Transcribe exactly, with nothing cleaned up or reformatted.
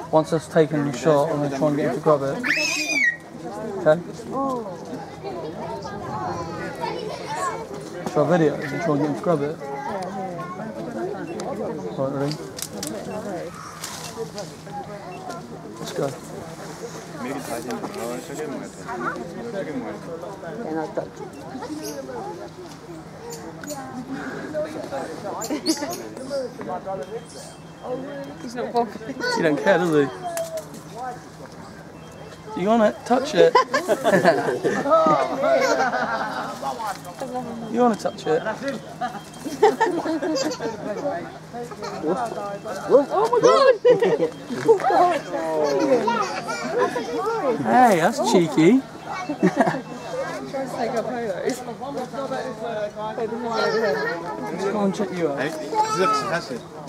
Once it's taken the shot, I'm going to try and get him to grab it. Okay? Try a video and try and get him to grab it. Right, ready? Let's go. He's not bothered. He don't care, does he? Do you want it? Touch it. You want to touch it? Oh my god! Hey, that's cheeky. Trying to take our photos. Let's go and check you out. Hey,